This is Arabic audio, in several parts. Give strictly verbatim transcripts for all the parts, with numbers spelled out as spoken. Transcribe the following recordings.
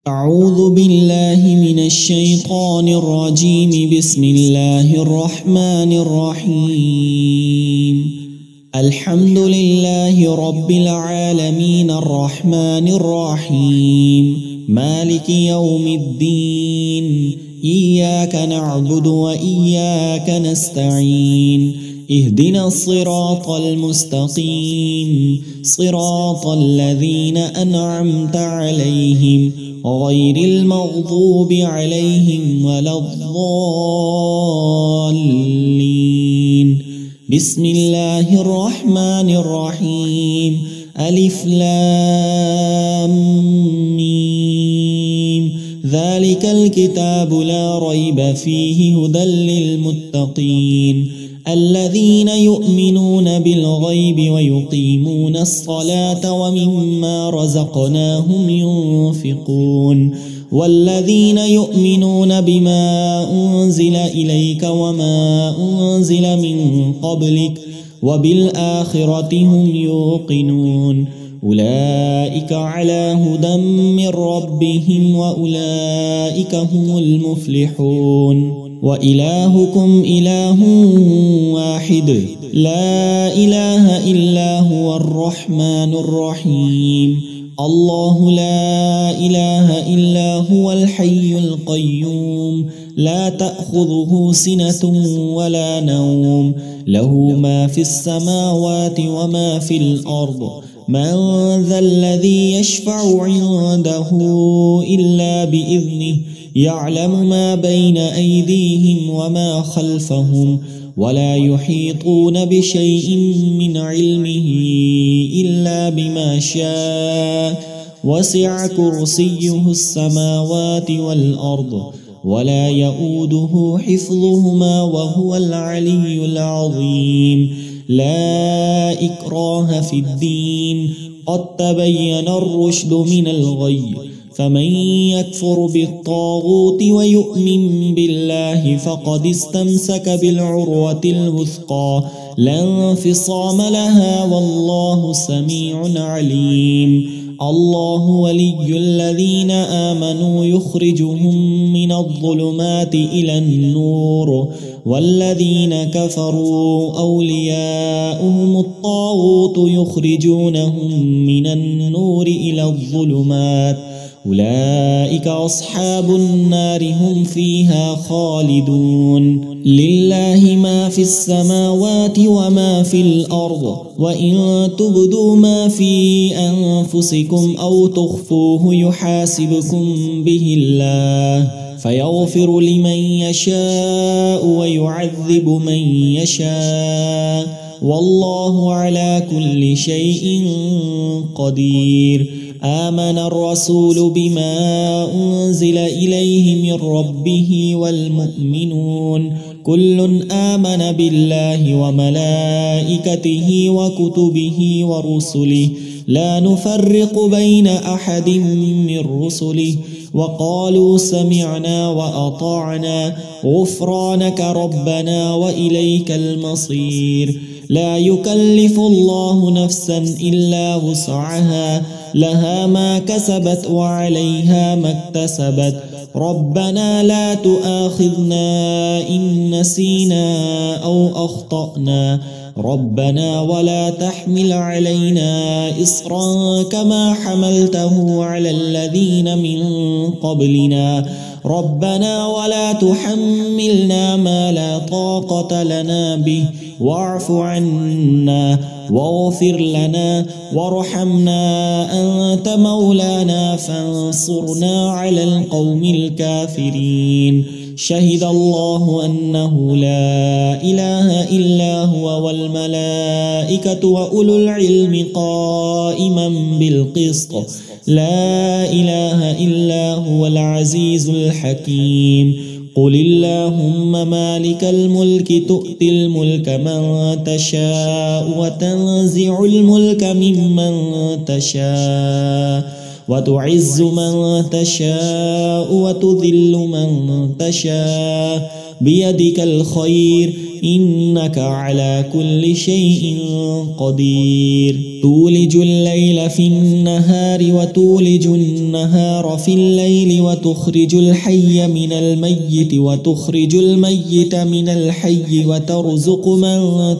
أعوذ بالله من الشيطان الرجيم. بسم الله الرحمن الرحيم. الحمد لله رب العالمين الرحمن الرحيم مالك يوم الدين. إياك نعبد وإياك نستعين. اهدنا الصراط المستقيم صراط الذين أنعمت عليهم غير المغضوب عليهم ولا الضالين. بسم الله الرحمن الرحيم. ألف لام ميم. ذلك الكتاب لا ريب فيه هدى للمتقين الذين يؤمنون بالغيب ويقيمون الصلاة ومما رزقناهم ينفقون والذين يؤمنون بما أنزل إليك وما أنزل من قبلك وبالآخرة هم يوقنون أولئك على هدى من ربهم وأولئك هم المفلحون. وإلهكم إله واحد لا إله إلا هو الرحمن الرحيم. الله لا إله إلا هو الحي القيوم لا تأخذه سنة ولا نوم له ما في السماوات وما في الأرض. من ذا الذي يشفع عنده إلا بإذنه يعلم ما بين أيديهم وما خلفهم ولا يحيطون بشيء من علمه إلا بما شاء وسع كرسيه السماوات والأرض ولا يؤوده حفظهما وهو العلي العظيم. لا إكراه في الدين قد تبين الرشد من الغي فمن يكفر بالطاغوت ويؤمن بالله فقد استمسك بالعروة الوثقى لا انفصام لها والله سميع عليم. الله ولي الذين آمنوا يخرجهم من الظلمات إلى النور والذين كفروا أولياؤهم الطاغوت يخرجونهم من النور إلى الظلمات أولئك أصحاب النار هم فيها خالدون. لله ما في السماوات وما في الأرض وإن تبدوا ما في أنفسكم أو تخفوه يحاسبكم به الله فيغفر لمن يشاء ويعذب من يشاء والله على كل شيء قدير. آمن الرسول بما أنزل إليه من ربه والمؤمنون كل آمن بالله وملائكته وكتبه ورسله لا نفرق بين أحد من رسله وقالوا سمعنا وأطعنا غفرانك ربنا وإليك المصير. لا يكلف الله نفسا إلا وسعها لها ما كسبت وعليها ما اكتسبت. ربنا لا تؤاخذنا إن نسينا أو أخطأنا ربنا ولا تحمل علينا إصرا كما حملته على الذين من قبلنا ربنا ولا تحملنا ما لا طاقة لنا به واعف عنا واغفر لنا وارحمنا أنت مولانا فانصرنا على القوم الكافرين. شهد الله أنه لا إله إلا هو والملائكة وأولو العلم قائما بالقسط لا إله إلا هو العزيز الحكيم. قل اللهم مالك الملك تؤتي الملك من تشاء وتنزع الملك ممن تشاء وتعز من تشاء وتذل من تشاء بيدك الخير إنك على كل شيء قدير تولج الليل في النهار وتولج النهار في الليل وتخرج الحي من الميت وتخرج الميت من الحي وترزق من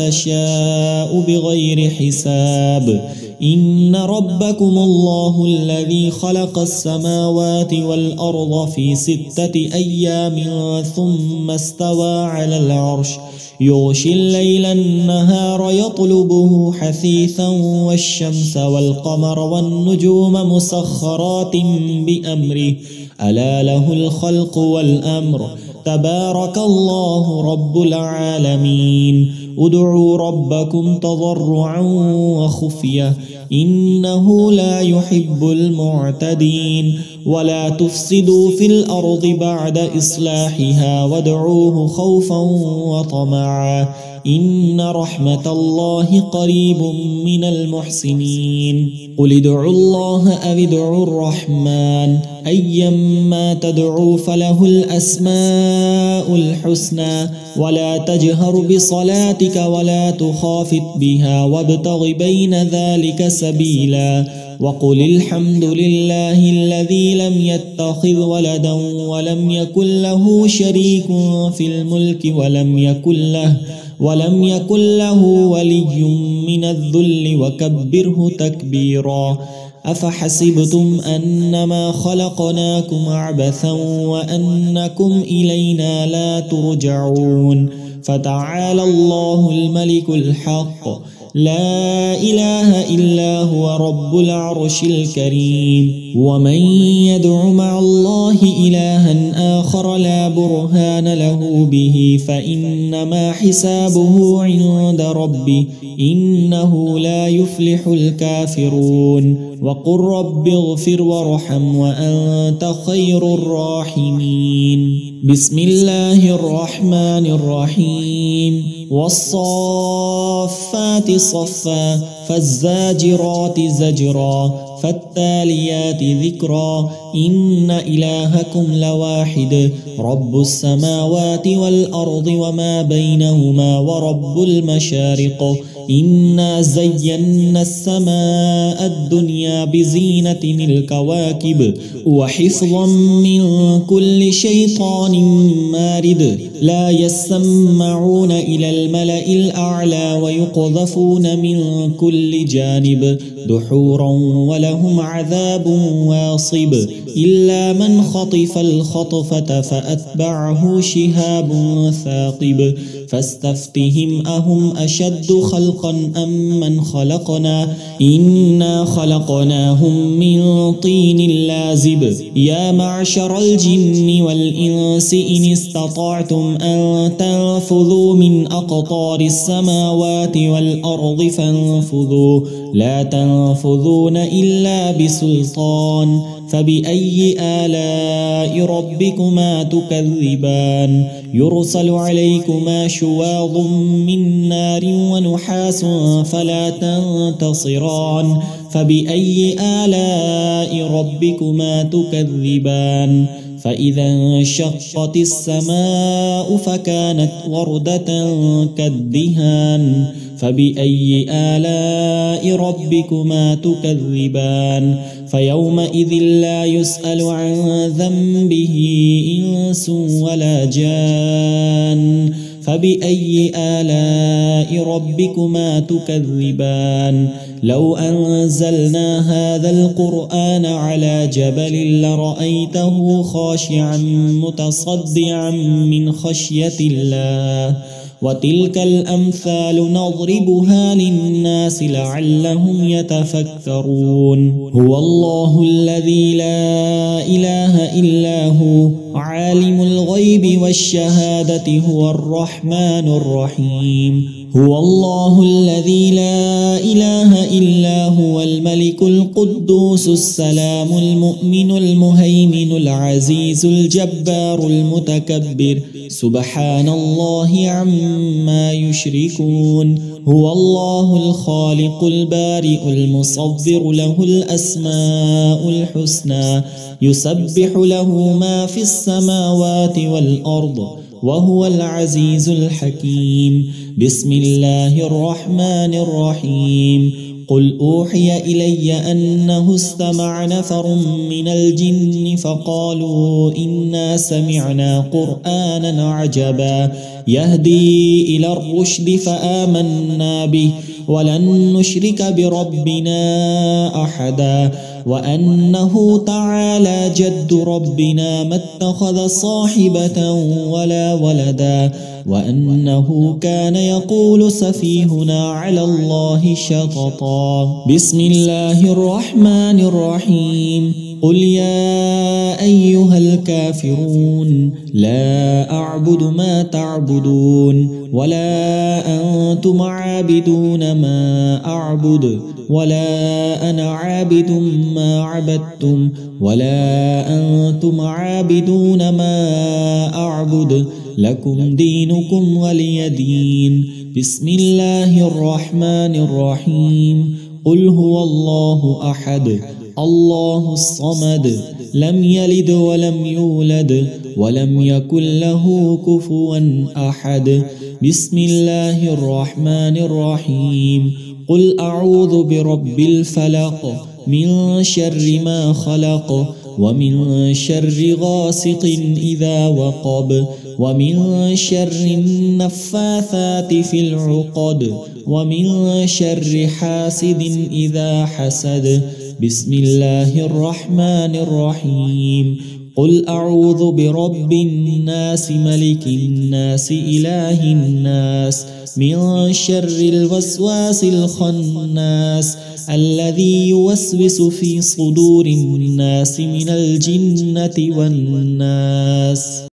تشاء بغير حساب إن ربكم الله الذي خلق السماوات والأرض في ستة أيام ثم استوى على العرش يغشي الليل النهار يطلبه حثيثا والشمس والقمر والنجوم مسخرات بأمره ألا له الخلق والأمر تبارك الله رب العالمين ادعوا ربكم تضرعا وخفية إنه لا يحب المعتدين ولا تفسدوا في الأرض بعد إصلاحها وادعوه خوفا وطمعا إن رحمة الله قريب من المحسنين قل ادعوا الله أو ادعوا الرحمن أيما تدعوا فله الأسماء الحسنى ولا تجهر بصلاتك ولا تخافت بها وابتغ بين ذلك سبيلا وقل الحمد لله الذي لم يتخذ ولدا ولم يكن له شريك في الملك ولم يكن له ولم يكن له ولي من الذل وكبره تكبيرا أفحسبتم أنما خلقناكم عبثا وأنكم إلينا لا ترجعون فتعالى الله الملك الحق لا إله إلا هو رب العرش الكريم ومن يدع مع الله إلها آخر لا برهان له به فإنما حسابه عند ربه إنه لا يفلح الكافرون وقل رب اغفر وارحم وأنت خير الراحمين بسم الله الرحمن الرحيم والصافات صفا فالزاجرات زجرا فالتاليات ذكرا إن إلهكم لواحد رب السماوات والأرض وما بينهما ورب المشارق إنا زينا السماء الدنيا بزينة الكواكب وحفظا من كل شيطان مارد لا يسمعون إلى الملأ الأعلى ويقذفون من كل جانب دحورا ولهم عذاب واصب إلا من خطف الخطفة فأتبعه شهاب ثاقب فاستفتهم أهم أشد خلقا أم من خلقنا إنا خلقناهم من طين لازب يا معشر الجن والإنس إن استطعتم أن تنفذوا من أقطار السماوات والأرض فانفذوا لا تنفذون إلا بسلطان فبأي آلاء ربكما تكذبان يرسل عليكما شواظ من نار ونحاس فلا تنتصران فبأي آلاء ربكما تكذبان فإذا انشقت السماء فكانت وردة كالدهان فبأي آلاء ربكما تكذبان فيومئذ لا يسأل عن ذنبه إنس ولا جان فبأي آلاء ربكما تكذبان لو أنزلنا هذا القرآن على جبل لرأيته خاشعا متصدعا من خشية الله وتلك الأمثال نضربها للناس لعلهم يتفكرون هو الله الذي لا إله إلا هو عالم الغيب والشهادة هو الرحمن الرحيم هو الله الذي لا إله إلا هو الملك القدوس السلام المؤمن المهيمن العزيز الجبار المتكبر سبحان الله عما يشركون هو الله الخالق البارئ المصور له الأسماء الحسنى يسبح له ما في السماوات والأرض وهو العزيز الحكيم. بسم الله الرحمن الرحيم. قل أوحي إلي أنه استمع نفر من الجن فقالوا إنا سمعنا قرآنا عجبا يهدي إلى الرشد فآمنا به ولن نشرك بربنا أحدا وأنه تعالى جد ربنا ما اتخذ صاحبة ولا ولدا وأنه كان يقول سفيهنا على الله شططا. بسم الله الرحمن الرحيم. قل يا أيها الكافرون لا أعبد ما تعبدون ولا أنتم عابدون ما أعبد ولا أنا عابد ما عبدتم ولا أنتم عابدون ما أعبد لكم دينكم ولي دين. بسم الله الرحمن الرحيم. قل هو الله أحد الله الصمد لم يلد ولم يولد ولم يكن له كفوا أحد. بسم الله الرحمن الرحيم. قل أعوذ برب الفلق من شر ما خلق ومن شر غاسق إذا وقب ومن شر النفاثات في العقد ومن شر حاسد إذا حسد. بسم الله الرحمن الرحيم. قل أعوذ برب الناس ملك الناس إله الناس من شر الوسواس الخناس الذي يوسوس في صدور الناس من الجنة والناس.